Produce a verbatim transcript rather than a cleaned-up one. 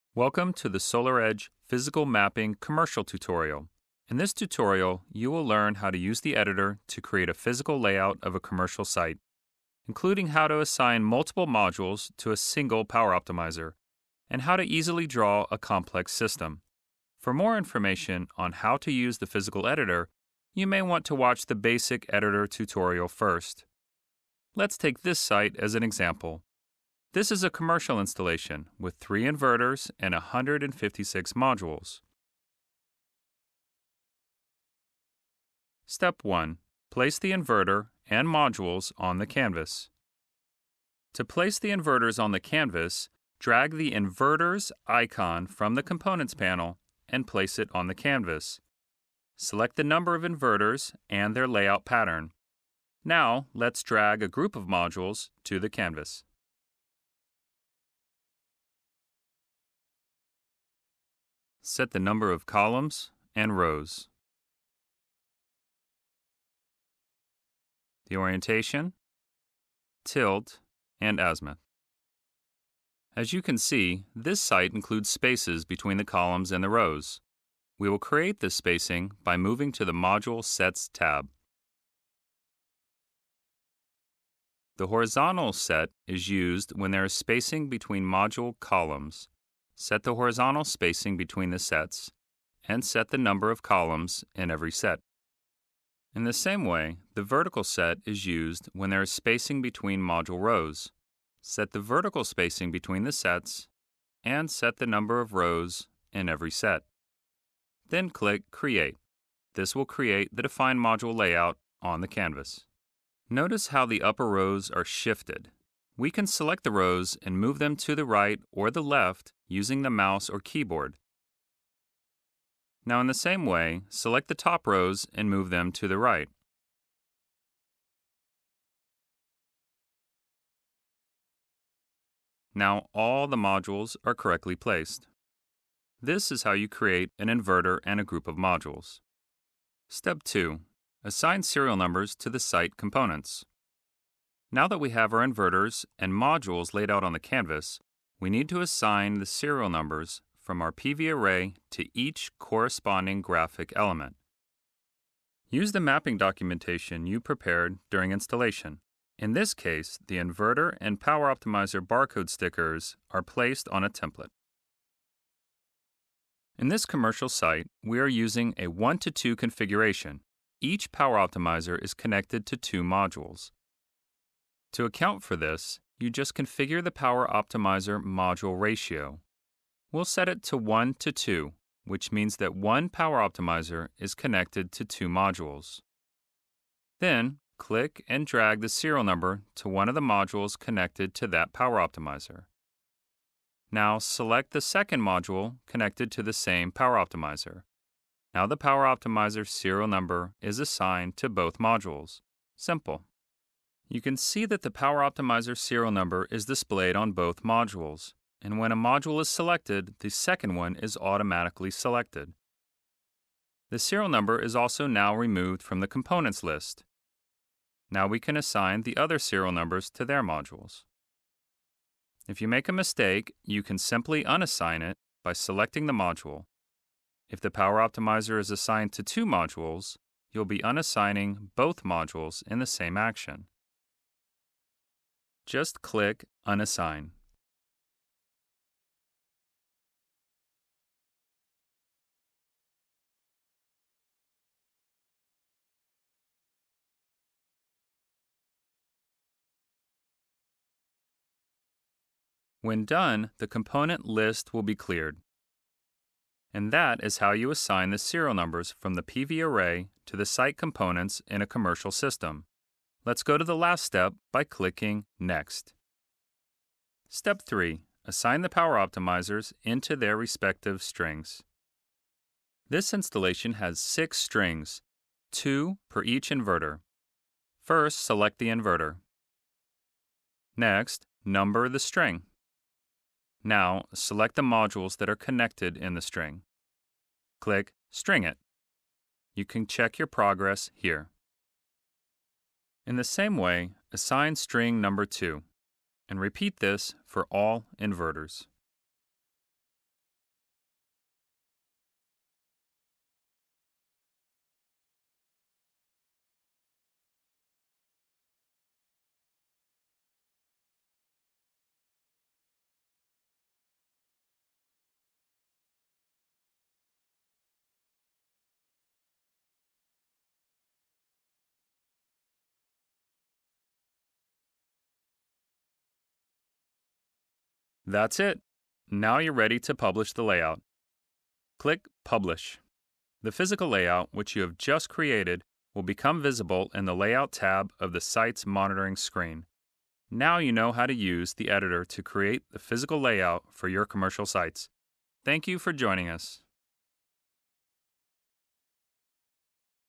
Welcome to the SolarEdge Physical Mapping Commercial Tutorial. In this tutorial, you will learn how to use the editor to create a physical layout of a commercial site, including how to assign multiple modules to a single power optimizer, and how to easily draw a complex system. For more information on how to use the physical editor, you may want to watch the basic editor tutorial first. Let's take this site as an example. This is a commercial installation with three inverters and one hundred fifty-six modules. Step one. Place the inverter and modules on the canvas. To place the inverters on the canvas, drag the inverters icon from the Components panel and place it on the canvas. Select the number of inverters and their layout pattern. Now, let's drag a group of modules to the canvas. Set the number of columns and rows. The orientation, tilt, and azimuth. As you can see, this site includes spaces between the columns and the rows. We will create this spacing by moving to the Module Sets tab. The horizontal set is used when there is spacing between module columns. Set the horizontal spacing between the sets, and set the number of columns in every set. In the same way, the vertical set is used when there is spacing between module rows. Set the vertical spacing between the sets, and set the number of rows in every set. Then click Create. This will create the defined module layout on the canvas. Notice how the upper rows are shifted. We can select the rows and move them to the right or the left using the mouse or keyboard. Now in the same way, select the top rows and move them to the right. Now all the modules are correctly placed. This is how you create an inverter and a group of modules. Step two. Assign serial numbers to the site components. Now that we have our inverters and modules laid out on the canvas, we need to assign the serial numbers from our P V array to each corresponding graphic element. Use the mapping documentation you prepared during installation. In this case, the inverter and power optimizer barcode stickers are placed on a template. In this commercial site, we are using a one to two configuration. Each power optimizer is connected to two modules. To account for this, you just configure the power optimizer module ratio. We'll set it to one to two, which means that one power optimizer is connected to two modules. Then, click and drag the serial number to one of the modules connected to that power optimizer. Now select the second module connected to the same power optimizer. Now the power optimizer serial number is assigned to both modules. Simple. You can see that the power optimizer serial number is displayed on both modules, and when a module is selected, the second one is automatically selected. The serial number is also now removed from the components list. Now we can assign the other serial numbers to their modules. If you make a mistake, you can simply unassign it by selecting the module. If the power optimizer is assigned to two modules, you'll be unassigning both modules in the same action. Just click Unassign. When done, the component list will be cleared. And that is how you assign the serial numbers from the P V array to the site components in a commercial system. Let's go to the last step by clicking Next. Step three. Assign the power optimizers into their respective strings. This installation has six strings, two per each inverter. First, select the inverter. Next, number the string. Now, select the modules that are connected in the string. Click String It. You can check your progress here. In the same way, assign string number two, and repeat this for all inverters. That's it. Now you're ready to publish the layout. Click Publish. The physical layout, which you have just created, will become visible in the Layout tab of the site's monitoring screen. Now you know how to use the editor to create the physical layout for your commercial sites. Thank you for joining us.